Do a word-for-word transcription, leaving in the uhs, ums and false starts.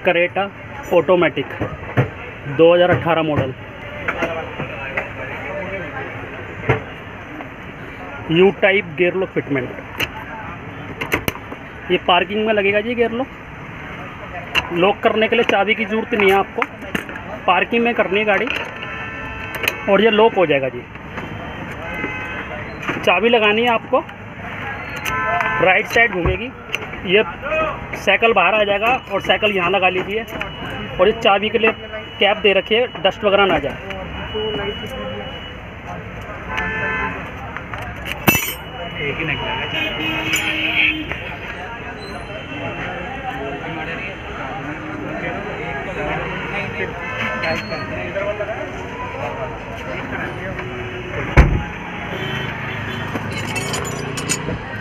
Creta automatic दो हज़ार अठारह model, U type gear lock fitment. ये पार्किंग में लगेगा जी गेयर लॉक। लॉक करने के लिए चाबी की ज़रूरत नहीं है आपको, पार्किंग में करनी है गाड़ी और ये लॉक हो जाएगा जी। चाबी लगानी है आपको, राइट साइड घूमेगी, ये साइकिल बाहर आ जाएगा और साइकिल यहाँ लगा लीजिए। और ये चाबी के लिए कैप दे रखी है, डस्ट वगैरह ना जाए। एक ही नहीं